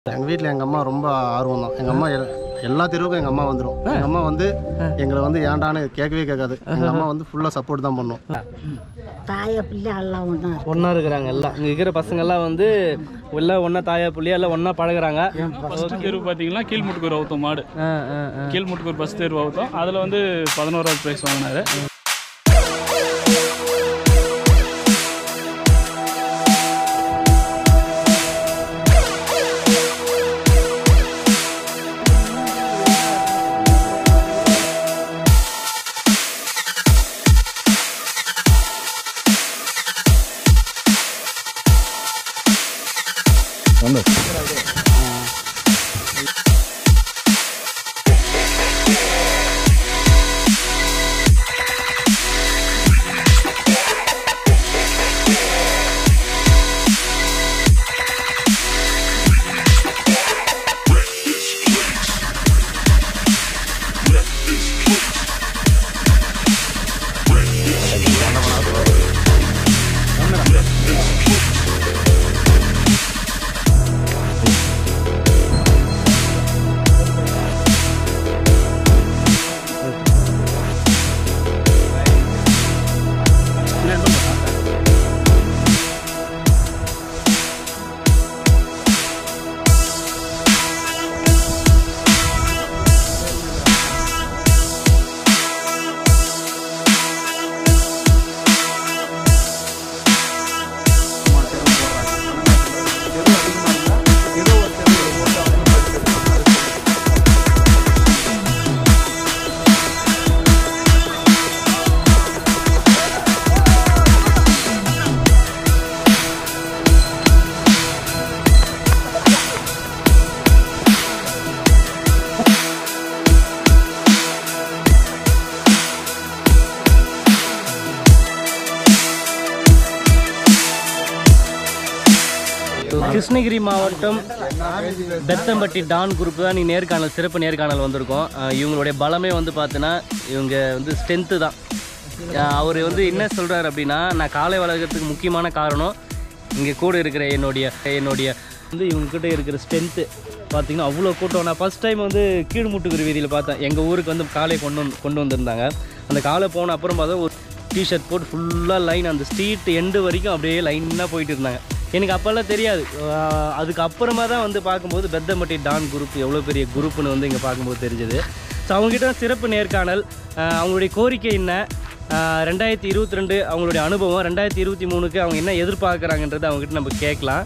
எங்கள் வீட்டில் எங்கள் அம்மா ரொம்ப ஆர்வம் தான். எங்கள் அம்மா எல்லா தெருவுக்கும் எங்கள் அம்மா வந்துடும். எங்கள் அம்மா வந்து எங்களை வந்து ஏண்டான்னு கேட்கவே கேட்காது. எங்கள் அம்மா வந்து ஃபுல்லாக சப்போர்ட் தான் பண்ணும். தாயா பிள்ளை எல்லாம் ஒன்றா இருக்கிறாங்க. எல்லாம் இங்கே இருக்கிற பசங்கள்லாம் வந்து எல்லாம் ஒன்றா தாயா பிள்ளையா எல்லாம் ஒன்றா பழகுறாங்க. ஃபஸ்ட்டு தேர்வு பார்த்தீங்கன்னா கீழ்முட்டுக்கூர் அவுத்தோம் மாடு. கீழ்முட்டுக்கூர் ஃபஸ்ட் தேர்வு அவுத்தோம். அதில் வந்து 11வது ப்ரைஸ் வாங்கினார். கிருஷ்ணகிரி மாவட்டம் பெத்தம்பட்டி டான் குரூப் தான் நீ நேர்காணல் சிறப்பு நேர்காணல் வந்திருக்கோம். இவங்களுடைய பலமே வந்து பார்த்தோன்னா இவங்க வந்து ஸ்ட்ரென்த்து தான். அவர் வந்து என்ன சொல்கிறார் அப்படின்னா, நான் காலை வளர்கிறதுக்கு முக்கியமான காரணம் இங்கே கூட இருக்கிற என்னுடைய வந்து இவங்ககிட்ட இருக்கிற ஸ்ட்ரென்த்து பார்த்திங்கன்னா அவ்வளோ கூட்டம். நான் ஃபஸ்ட் டைம் வந்து கீழ்முட்டுக்குரு வீதியில் பார்த்தேன். எங்கள் ஊருக்கு வந்து காலை கொண்டு வந்திருந்தாங்க. அந்த காலை போன அப்புறம் பார்த்தா ஒரு டிஷர்ட் போட்டு ஃபுல்லாக லைன் அந்த ஸ்ட்ரீட் எண்டு வரைக்கும் அப்படியே லைனாக போயிட்டு இருந்தாங்க. எனக்கு அப்போல்லாம் தெரியாது. அதுக்கப்புறமா தான் வந்து பார்க்கும்போது பெத்தம்பட்டி டான் குரூப் எவ்வளோ பெரிய குரூப்புன்னு வந்து இங்கே பார்க்கும்போது தெரிஞ்சது. ஸோ அவங்ககிட்ட சிறப்பு நேர்காணல், அவங்களுடைய கோரிக்கை என்ன, 2022 அவங்களுடைய அனுபவம், 2023க்கு அவங்க என்ன எதிர்பார்க்குறாங்கன்றது அவங்ககிட்ட நம்ம கேட்கலாம்.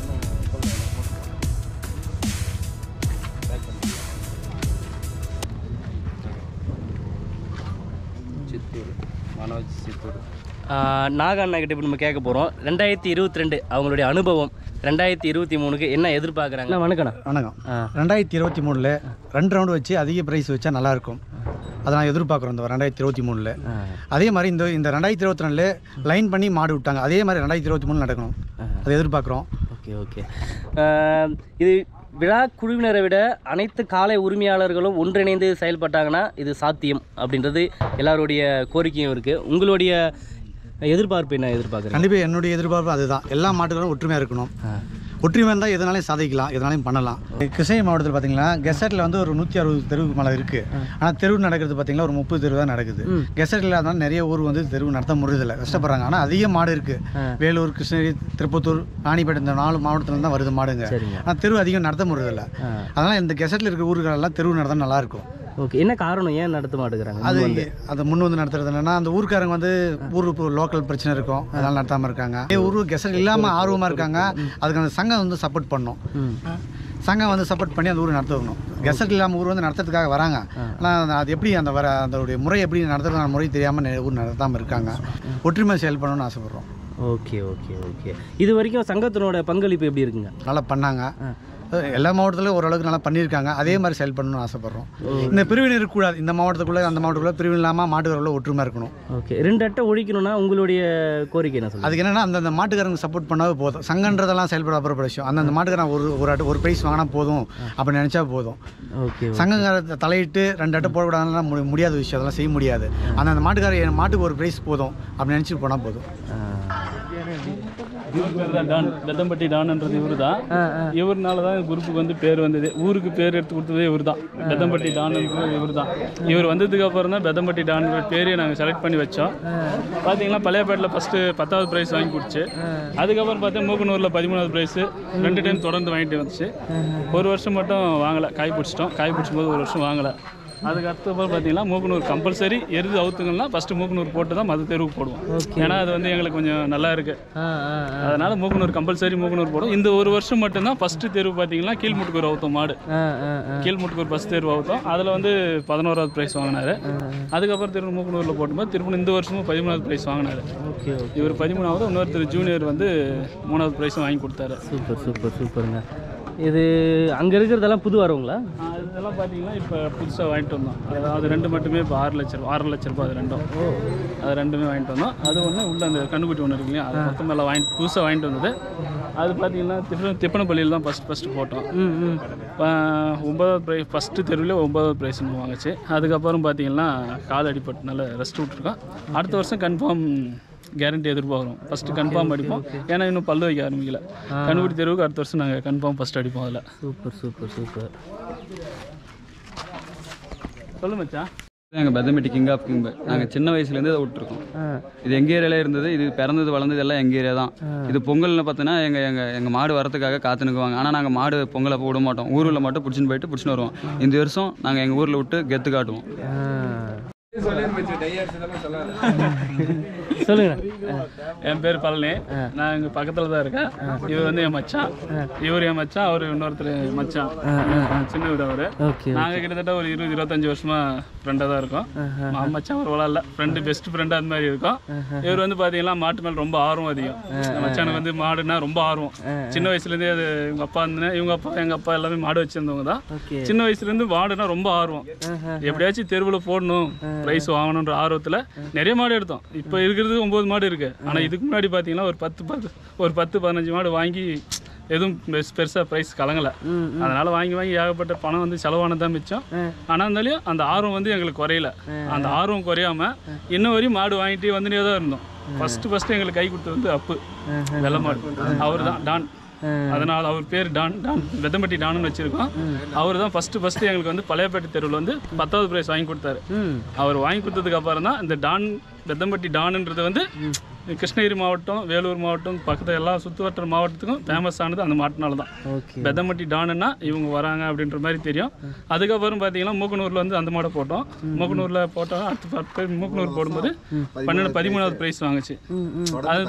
நாகண்ணா கிட்ட இப்போ நம்ம கேட்க போகிறோம். 2022 அவங்களுடைய அனுபவம், 2023க்கு என்ன எதிர்பார்க்குறாங்க? வணக்கம். 2023ல் 2 ரவுண்டு வச்சு அதிக ப்ரைஸ் வச்சா நல்லாயிருக்கும். அதை நான் எதிர்பார்க்குறோம் இந்த 2023ல். அதே மாதிரி இந்த 2022 லைன் பண்ணி மாடு விட்டாங்க. அதே மாதிரி 2023 நடக்கணும், அதை எதிர்பார்க்குறோம். ஓகே. இது விழா குழுவினரை விட அனைத்து காலை உரிமையாளர்களும் ஒன்றிணைந்து செயல்பட்டாங்கன்னா இது சாத்தியம் அப்படின்றது எல்லாருடைய கோரிக்கையும் இருக்குது. உங்களுடைய எதிர்பார்ப்பு என்ன எதிர்பார்க்குறேன்? கண்டிப்பாக என்னுடைய எதிர்பார்ப்பு அதுதான். எல்லா மாட்டுகளும் ஒற்றுமையாக இருக்கணும். ஒற்றுமை இருந்தால் எதனாலையும் சாதிக்கலாம், எதனாலையும் பண்ணலாம். கிருஷ்ணகிரி மாவட்டத்தில் பார்த்தீங்கன்னா கெசட்டில் வந்து ஒரு 160 தெருவுக்கு மேலே இருக்குது. ஆனால் தெருவு நடக்கிறது பார்த்தீங்கன்னா ஒரு 30 தெருவு தான் நடக்குது. கெசட் இல்லாதனால நிறைய ஊர் வந்து தெருவு நடத்த முடியதில்லை, கஷ்டப்படுறாங்க. ஆனால் அதிக மாடு இருக்குது. வேலூர், கிருஷ்ணகிரி, திருப்பத்தூர், ராணிப்பேட்டை இந்த 4 மாவட்டத்தில் தான் வருது மாடுங்க. ஆனால் தெருவு அதிகம் நடத்த முடியதில்லை. அதனால் இந்த கெசட்டில் இருக்கிற ஊர்களெல்லாம் தெருவு நடத்த நல்லாயிருக்கும். ஓகே. என்ன காரணம், ஏன் நடத்த மாட்டேங்கிறாங்க? அதை முன் வந்து நடத்துறது என்னன்னா, அந்த ஊருக்காரங்க வந்து ஊருக்கு லோக்கல் பிரச்சனை இருக்கும், அதனால நடத்தாமல் இருக்காங்க. ஊரு கெசட் இல்லாமல் ஆர்வமாக இருக்காங்க. அதுக்கு அந்த சங்கம் வந்து சப்போர்ட் பண்ணணும். சங்கம் வந்து சப்போர்ட் பண்ணி அந்த ஊரை நடத்த வரணும். கெசட் இல்லாமல் ஊர் வந்து நடத்துறதுக்காக வராங்க. ஆனால் அது எப்படி அதோடைய முறை எப்படி நடத்துறதுன முறை தெரியாமல் ஊர் நடத்தாமல் இருக்காங்க. ஒற்றுமை செயல்படணும்னு ஆசைப்படுறோம். ஓகே. இது வரைக்கும் சங்கத்தினோட பங்களிப்பு எப்படி இருக்குங்க? நல்லா பண்ணாங்க. எல்லா மாவட்டத்திலும் ஓரளவுக்கு நல்லா பண்ணியிருக்காங்க. அதே மாதிரி செயல்படணும்னு ஆசைப்படுறோம். இந்த பிரிவினை இருக்கக்கூடாது. இந்த மாவட்டத்துக்குள்ளே அந்த மாவட்டத்துக்குள்ளே பிரிவினை இல்லாமல் மாட்டுக்காரர்களும் ஒற்றுமை இருக்கணும். ஓகே. 2 அட்டை ஒழிக்கணும்னா உங்களுடைய கோரிக்கை என்ன சொல்லுங்கள்? அதுக்கு என்னென்னா அந்த மாட்டுக்காரங்க சப்போர்ட் பண்ணாவே போதும். சங்கன்றதெல்லாம் செயல்பட அப்புறம் விஷயம். அந்த மாட்டுக்காரன் ஒரு ப்ரைஸ் வாங்கினா போதும் அப்படின்னு நினச்சா போதும். ஓகே. சங்கங்காரத்தை தலையிட்டு 2 அட்டை போடக்கூடாதுலாம் முடியாத விஷயம். அதெல்லாம் செய்ய முடியாது. அந்த மாட்டுக்காரர் மாட்டுக்கு ஒரு ப்ரைஸ் போதும் அப்படின்னு நினச்சிட்டு போனால் போதும். இவர் பேர் தான் டான், பெத்தம்பட்டி டான்ன்றது இவர் தான். இவர்னால தான் குரூப்புக்கு வந்து பேர் வந்தது. ஊருக்கு பேர் எடுத்து கொடுத்ததே இவர் தான், பெத்தம்பட்டி டான்ன்றது இவர் தான். இவர் வந்ததுக்கு அப்புறம் தான் பெத்தம்பட்டி டான்ற பேரையே நாங்கள் செலக்ட் பண்ணி வச்சோம். பார்த்தீங்கன்னா பழையப்பேட்டில் ஃபஸ்ட்டு 10வது ப்ரைஸ் வாங்கி கொடுத்து, அதுக்கப்புறம் பார்த்தா மூக்கனூரில் 13வது ப்ரைஸு 2 டைம் தொடர்ந்து வாங்கிட்டு வந்துச்சு. ஒரு வருஷம் மட்டும் வாங்கலை, காய் பிடிச்சிட்டோம். காய் பிடிச்சும் போது ஒரு வருஷம் வாங்கலை. அதுக்கு அடுத்தப்பறம் பார்த்தீங்கன்னா மூக்கனூர் கம்பல்சரி எருது அவுத்துங்கன்னா ஃபஸ்ட்டு மூக்கனூர் போட்டு தான் மற்ற தெருவுக்கு போடுவோம். ஏன்னா அது வந்து எங்களுக்கு கொஞ்சம் நல்லா இருக்குது. அதனால் மூக்கனூர் கம்பல்சரி மூக்கனூர் போடும். இந்த ஒரு வருஷம் மட்டும்தான் ஃபஸ்ட்டு தெருவு பார்த்தீங்கன்னா கீழ்முட்டுக்கூர் அவுத்தோம் மாடு. கீழ்முட்டுக்கூர் ஃபஸ்ட் தெருவு அவுத்தோம். அதில் வந்து 11வது ப்ரைஸ் வாங்கினார். அதுக்கப்புறம் திரும்ப மூக்கனூரில் போட்டும்போது திரும்ப இந்த வருஷமும் 13வது ப்ரைஸ் வாங்கினார். இவர் 13வது, இன்னொருத்தர் ஜூனியர் வந்து 3வது ப்ரைஸும் வாங்கி கொடுத்தாரு. சூப்பருங்க. இது அங்கே இருக்கிறதெல்லாம் புது வரவங்களா? இதெல்லாம் பார்த்தீங்கன்னா இப்போ புதுசாக வாங்கிட்டு வந்தோம். அது 2 மட்டுமே இப்போ 6 லட்ச ரூபா. அது 2ம் அது 2மே வாங்கிட்டு வந்தோம். அது ஒன்று உள்ள அந்த கண்ணுக்குட்டி ஒன்று இருக்கு இல்லையா, அது மொத்தம் எல்லாம் புதுசாக வாங்கிட்டு வந்தது. அது பார்த்தீங்கன்னா திப்பனப்பள்ளியில் தான் ஃபஸ்ட்டு போட்டோம். 9வது ப்ரைஸ், ஃபஸ்ட்டு தெருவில் 9வது ப்ரைஸ்னு வாங்கிச்சு. அதுக்கப்புறம் பார்த்தீங்கன்னா கால் அடிப்பட்டு நல்லா ரெஸ்ட் விட்டுருக்கோம். அடுத்த வருஷம் கன்ஃபார்ம் கேரண்டி எதிர்பார்க்குறோம். ஃபஸ்ட்டு கன்ஃபார்ம் அடிப்போம். ஏன்னா இன்னும் பல்லு வைக்க ஆரம்பிக்கல. கண்ணுக்குட்டி தெருவுக்கு அடுத்த வருஷம் நாங்கள் கன்ஃபார்ம் ஃபஸ்ட் அடிப்போம். அதில் சூப்பர். சொல்லு மச்சான். எங்கள் பெத்தம்பட்டி கிங் ஆஃப் கிங். நாங்கள் சின்ன வயசுலேருந்து இதை விட்டுருக்கோம். இது எங்கள் ஏரியாவில் இருந்தது. இது பிறந்தது வளர்ந்தது எல்லாம் எங்கள் ஏரியா தான். இது பொங்கல்னு பார்த்தோன்னா எங்கள் மாடு வரத்துக்காக காத்துனுக்குவாங்க. ஆனால் நாங்கள் மாடு பொங்கலை விட மாட்டோம். ஊரில் மட்டும் பிடிச்சின்னு வருவோம். இந்த வருஷம் நாங்கள் எங்கள் ஊரில் விட்டு கெத்து காட்டுவோம். சொல்லுங்க. என் பேர் பழனி. நான் இங்கே பக்கத்தில் தான் இருக்கேன். இவர் வந்து என் மச்சான். இவர் என் மச்சான். அவர் இன்னொருத்தர் மச்சான், சின்ன வீடு. அவர் நாங்கள் கிட்டத்தட்ட ஒரு 20-25 வருஷமா ஃப்ரெண்டாக தான் இருக்கோம். மச்சான் ஒரு வளரல ஃப்ரெண்டு, பெஸ்ட் ஃப்ரெண்டு அது மாதிரி இருக்கும். இவர் வந்து பார்த்தீங்கன்னா மாட்டு மேலே ரொம்ப ஆர்வம் அதிகம். மச்சானுக்கு வந்து மாடுனா ரொம்ப ஆர்வம். சின்ன வயசுலேருந்தே அது இவங்க அப்பா இருந்தேன், இவங்க அப்பா எங்கள் அப்பா எல்லாமே மாடு வச்சுருந்தவங்க தான். சின்ன வயசுலேருந்து மாடுனா ரொம்ப ஆர்வம். எப்படியாச்சும் தெருவில் போடணும், ப்ரைஸ் வாங்கணுன்ற ஆர்வத்தில் நிறைய மாடு எடுத்தோம். இப்போ இருக்கிறது 9 மாடு இருக்குது. ஆனால் இதுக்கு முன்னாடி பார்த்தீங்கன்னா ஒரு 10-15 மாடு வாங்கி எதுவும் பெருசாக ப்ரைஸ் கலங்கலை. அதனால் வாங்கி ஏகப்பட்ட பணம் வந்து செலவானதான் மிச்சம். ஆனால் இருந்தாலும் அந்த ஆர்வம் வந்து எங்களுக்கு குறையல. அந்த ஆர்வம் குறையாமல் இன்னும் வரையும் மாடு வாங்கிட்டே வந்துட்டே தான் இருந்தோம். ஃபஸ்ட்டு எங்களுக்கு கை கொடுத்தது வந்து அப்பு வெள்ளை மாடு. அவர் தான் டான். அதனால் அவர் பேர் டான், பெத்தம்பட்டி டான்னு வச்சுருக்கோம். அவர் தான் ஃபஸ்ட்டு எங்களுக்கு வந்து பழையப்பேட்டை தெருவில் வந்து 10வது ப்ரைஸ் வாங்கி கொடுத்தாரு. அவர் வாங்கி கொடுத்ததுக்கு அப்புறம் தான் இந்த டான், பெத்தம்பட்டி டான்ன்றது வந்து கிருஷ்ணகிரி மாவட்டம், வேலூர் மாவட்டம், பக்கத்தில் எல்லா சுற்றுவட்டார மாவட்டத்துக்கும் ஃபேமஸ் ஆனது அந்த மாட்டினால தான். பெத்தம்பட்டி டானுன்னா இவங்க வராங்க அப்படின்ற மாதிரி தெரியும். அதுக்கப்புறம் பார்த்தீங்கன்னா மூக்கனூரில் வந்து அந்த மாடை போட்டோம். மூக்கனூரில் போட்டோம். அடுத்து மூக்கனூர் போடும்போது 13வது ப்ரைஸ் வாங்குச்சு. அது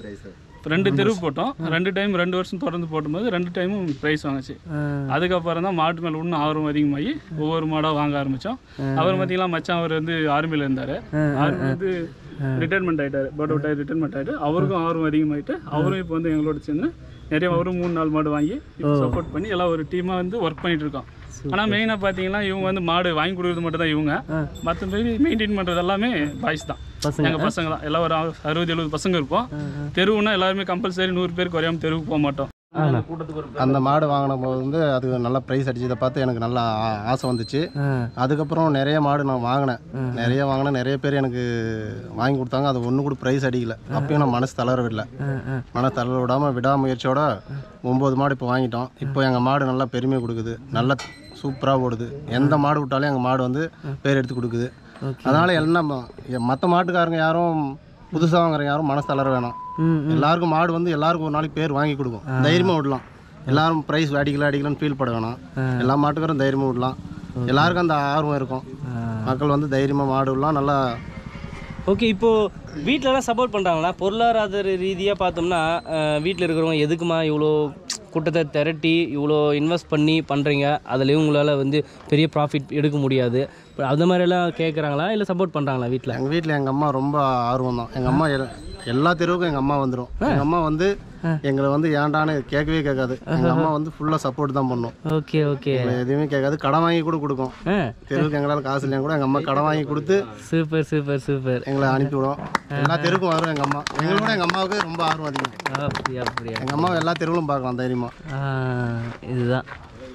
2 தெருவு போட்டோம். 2 டைம் 2 வருஷம் தொடர்ந்து போட்டும்போது 2 டைமும் ப்ரைஸ் வாங்குச்சு. அதுக்கப்புறம் தான் மாட்டு மேலே இன்னும் ஆர்வம் அதிகமாகி ஒவ்வொரு மாடாக வாங்க ஆரம்பித்தோம். அவர் பார்த்தீங்கன்னா மச்சான் அவர் வந்து ஆர்மியில் இருந்தார். ஆர்மி வந்து ரிட்டைர்மெண்ட் ஆகிட்டார். பட் ரிட்டைர்மெண்ட் ஆகிட்டு அவருக்கும் ஆர்வம் அதிகமாகிட்டு அவரும் இப்போ வந்து எங்களோட சேர்ந்து நிறைய அவரும் 3-4 மாடு வாங்கி இப்போ சப்போர்ட் பண்ணி எல்லாம் ஒரு டீமாக வந்து ஒர்க் பண்ணிகிட்டு இருக்கோம். ஆனால் மெயினாக பார்த்தீங்கன்னா இவங்க வந்து மாடு வாங்கி கொடுக்குறது மட்டும் தான் இவங்க. மற்றபடி மெயின்டைன் பண்ணுறது எல்லாமே பாய்ஸ் தான், எங்கள் பசங்க தான். எல்லாம் ஒரு 60-70 பசங்க இருப்போம். தெருவுன்னா எல்லாருமே கம்பல்சரி 100 பேர் குறையாமல் தெருவுக்கு போக மாட்டோம். அந்த மாடு வாங்கின போது வந்து அதுக்கு நல்லா ப்ரைஸ் அடிச்சதை பார்த்து எனக்கு நல்லா ஆசை வந்துச்சு. அதுக்கப்புறம் நிறைய மாடு நான் வாங்கினேன். நிறைய பேர் எனக்கு வாங்கி கொடுத்தாங்க. அது ஒன்று கூட ப்ரைஸ் அடிக்கல. அப்பயும் நான் மனசு தளர விடாமல் விடாமுயற்சியோட 9 மாடு இப்போ வாங்கிட்டோம். இப்போ எங்கள் மாடு நல்லா பெருமை கொடுக்குது, நல்லா சூப்பராக ஓடுது. எந்த மாடு விட்டாலும் எங்கள் மாடு வந்து பேர் எடுத்து கொடுக்குது. அதனால் எல்லாம் மற்ற மாட்டுக்காரங்க யாரும் புதுசாக வாங்குறவங்க யாரும் மனசு தளர வேணாம். எல்லாருக்கும் மாடு வந்து எல்லாருக்கும் ஒரு நாளைக்கு பேர் வாங்கி கொடுக்கும். தைரியமாக விடலாம். எல்லாரும் ப்ரைஸ் அடிக்கலான்னு ஃபீல் பண்ண வேணாம். எல்லா மாட்டுக்காரும் தைரியமாக விடலாம். எல்லாருக்கும் அந்த ஆர்வம் இருக்கும். மக்கள் வந்து தைரியமாக மாடு விடலாம். நல்லா ஓகே. இப்போது வீட்டிலலாம் சப்போர்ட் பண்ணுறாங்களா? பொருளாதார ரீதியாக பார்த்தோம்னா வீட்டில் இருக்கிறவங்க எதுக்குமா இவ்வளோ கூட்டத்தை திரட்டி இவ்வளோ இன்வெஸ்ட் பண்ணி பண்ணுறீங்க, அதில் உங்களால் வந்து பெரிய ப்ராஃபிட் எடுக்க முடியாது, அந்த மாதிரிலாம் கேட்குறாங்களா இல்லை சப்போர்ட் பண்ணுறாங்களா வீட்டில்? எங்கள் வீட்டில் எங்கள் அம்மா ரொம்ப ஆர்வம் தான். எங்கள் அம்மா எல்லா தெருவுக்கும் எங்கள் அம்மா வந்துடும். எங்கள் அம்மா வந்து எங்களை வந்து ஏண்டான்னு கேட்கவே கேட்காது. எங்கள் அம்மா வந்து ஃபுல்லாக சப்போர்ட் தான் பண்ணும். ஓகே எதுவுமே கேட்காது. கடன் வாங்கி கூட கொடுக்கும். தெருவுக்கு எங்களால் காசு இல்லையா கூட எங்கள் அம்மா கடன் வாங்கி கொடுத்து சூப்பர் எங்களை அனுப்பிவிடும். எல்லா தெருவுக்கும் வரும் எங்கள் அம்மா. எங்களோட எங்கள் அம்மாவுக்கு ரொம்ப ஆர்வம் அதிகம். அப்படியா? எங்கள் அம்மாவை எல்லா தெருவிலும் பார்க்கலாம் தைரியமாக. இதுதான்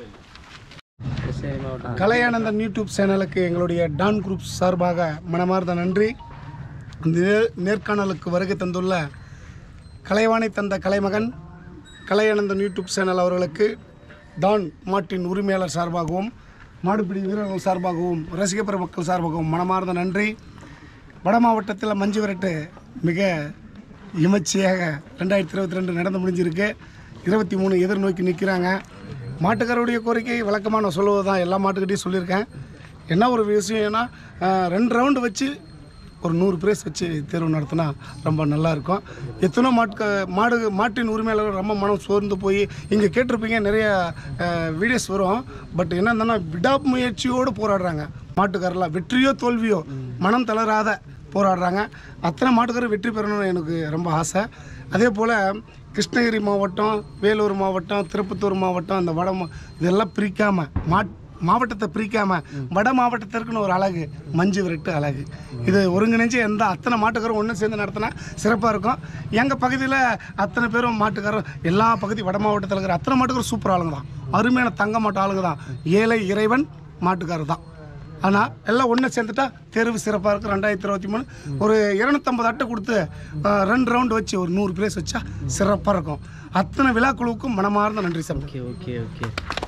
கலையானந்தன் யூடியூப் சேனலுக்கு எங்களுடைய டான் குரூப் சார்பாக மனமார்ந்த நன்றி. இந்த நேர்காணலுக்கு வருகை தந்துள்ள கலைவாணி தந்த கலைமகன் கலையானந்தன் யூடியூப் சேனல் அவர்களுக்கு டான் மாட்டின் உரிமையாளர் சார்பாகவும் மாடுபிடி வீரர்கள் சார்பாகவும் ரசிக பெருமக்கள் சார்பாகவும் மனமார்ந்த நன்றி. வட மாவட்டத்தில் மஞ்சு விரட்டு மிக விமர்சையாக 2022 நடந்து முடிஞ்சிருக்கு. 23 எதிர்நோக்கி நிற்கிறாங்க. மாட்டுக்காரருடைய கோரிக்கை வழக்கமாக நான் சொல்லுவது தான், எல்லா மாட்டுக்கிட்டையும் சொல்லியிருக்கேன். என்ன ஒரு விஷயம்னா 2 ரவுண்டு வச்சு ஒரு 100 பிரைஸ் வச்சு தேர்வு நடத்தினா ரொம்ப நல்லாயிருக்கும். எத்தனோ மாட்டின் உரிமையாளர்கள் ரொம்ப மனம் சோர்ந்து போய் இங்கே கேட்டிருப்பீங்க, நிறைய வீடியோஸ் வரும். பட் என்னன்னா விடாமுயற்சியோடு போராடுறாங்க மாட்டுக்காரெல்லாம். வெற்றியோ தோல்வியோ மனம் தளராத போராடுறாங்க. அத்தனை மாட்டுக்காரர் வெற்றி பெறணும்னு எனக்கு ரொம்ப ஆசை. அதே போல் கிருஷ்ணகிரி மாவட்டம், வேலூர் மாவட்டம், திருப்பத்தூர் மாவட்டம், அந்த இதெல்லாம் பிரிக்காமல் மாவட்டத்தை பிரிக்காமல் வட மாவட்டத்திற்குன்னு ஒரு அழகு மஞ்சு விரட்டு அழகு. இது ஒருங்கிணைஞ்சு அத்தனை மாட்டுக்காரும் ஒன்று சேர்ந்து நடத்தினா சிறப்பாக இருக்கும். எங்கள் பகுதியில் அத்தனை பேரும் மாட்டுக்காரரும் எல்லா பகுதி வட மாவட்டத்தில் இருக்கிற அத்தனை மாட்டுக்காரும் சூப்பர் ஆளுங்க தான், அருமையான தங்க மாட்டு ஆளுங்க தான், ஏழை இறைவன் மாட்டுக்காரர் தான். ஆனால் எல்லாம் ஒன்று சேர்ந்துட்டா தேர்வு சிறப்பாக இருக்கும். 2023 ஒரு 250 அட்டை கொடுத்து 2 ரவுண்டு வச்சு ஒரு 100 பிரைஸ் வச்சா சிறப்பாக இருக்கும். அத்தனை விழா குழுவுக்கும் மனமார்ந்த நன்றி சார். Okay okay okay.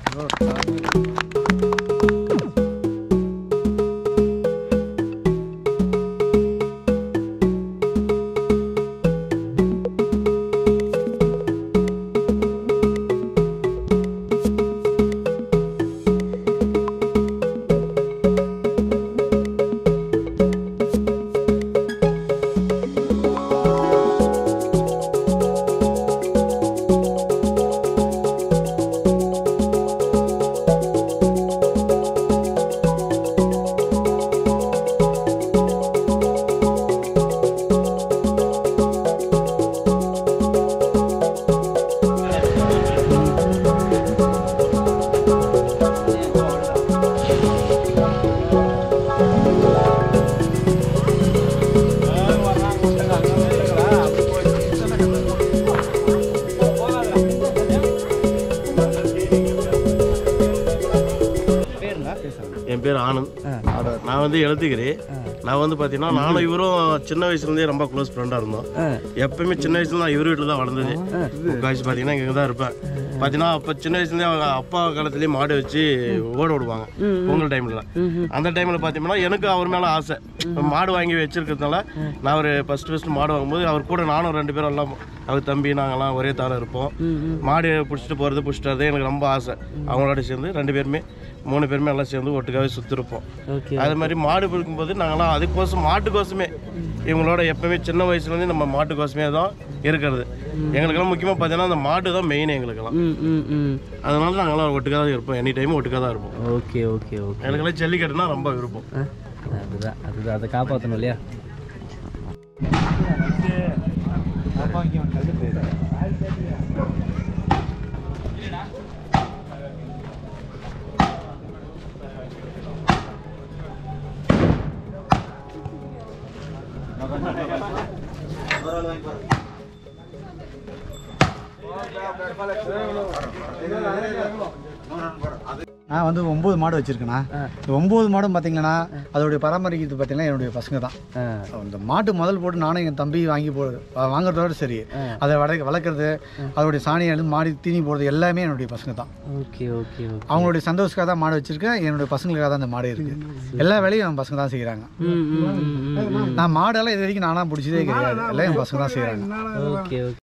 என் பேர் ஆனந்த். நான் வந்து எழுத்துக்கிறி. நான் வந்து பார்த்தீங்கன்னா நானும் இவரும் சின்ன வயசுலேருந்தே ரொம்ப க்ளோஸ் ஃப்ரெண்டாக இருந்தோம். எப்பவுமே சின்ன வயசுல நான் இவர் வீட்டில் தான் வளர்ந்தது. முக்கால்வாசி பார்த்தீங்கன்னா இங்கே தான் இருப்பேன். பார்த்தீங்கன்னா அப்போ சின்ன வயசுலேருந்தே அவங்க அப்பா காலத்துலேயே மாடு வச்சு ஓட விடுவாங்க பொங்கல் டைமில். அந்த டைமில் பார்த்தீங்கன்னா எனக்கு அவர் மேலே ஆசை. மாடு வாங்கி வச்சிருக்கிறதுனால நான் அவர் ஃபஸ்ட்டு மாடு வாங்கும்போது அவர் கூட நானும் 2 பேரும் எல்லாம் அவர் தம்பி நாங்கள்லாம் ஒரே தாளம் இருப்போம். மாடு பிடிச்சிட்டு போகிறது பிடிச்சிட்டு வரது எனக்கு ரொம்ப ஆசை. அவங்களோட சேர்ந்து 2 பேருமே 3 பேருமே எல்லாம் சேர்ந்து ஒட்டுக்காவே சுற்றிருப்போம். அது மாதிரி மாடு பிடிக்கும்போது நாங்களாம் அதுக்கோசம் மாட்டுக்கோசமே இவங்களோட எப்பவுமே சின்ன வயசுலேருந்து நம்ம மாட்டுக்கோசமே தான் இருக்கிறது. எங்களுக்கெல்லாம் முக்கியமாக பார்த்தீங்கன்னா அந்த மாடு தான் மெயின் எங்களுக்கெல்லாம். அதனால நாங்களாம் ஒட்டுக்காக தான் இருப்போம், எனி டைமும் ஒட்டுக்காக தான் இருப்போம். Okay okay okay. எனக்கெல்லாம் ஜல்லிக்கட்டுனா ரொம்ப விருப்பம். அதுதான் அதை காப்பாற்றணும் இல்லையா? நான் வந்து 9 மாடு வச்சுருக்கேண்ணா. இந்த 9 மாடும் பார்த்தீங்கன்னா அதோடைய பராமரிக்கிறது பார்த்தீங்கன்னா என்னுடைய பசங்க தான். அந்த மாட்டு முதல் போட்டு நானும் என் தம்பி வாங்குறதோட சரி, அதை வளர்க்குறது, அதோடைய சாணியை எடுத்து மாடி தீனி போடுறது எல்லாமே என்னுடைய பசங்க தான். Okay okay. அவங்களுடைய சந்தோஷத்துக்காக தான் மாடு வச்சுருக்கேன். என்னுடைய பசங்களுக்காக தான் அந்த மாடு இருக்குது. எல்லா வேலையும் என் பசங்க தான் செய்கிறாங்க. நான் மாடெல்லாம் இது வரைக்கும் நானாக பிடிச்சதே கிடையாது, எல்லாம் என் பசங்க தான் செய்கிறாங்க. Okay okay.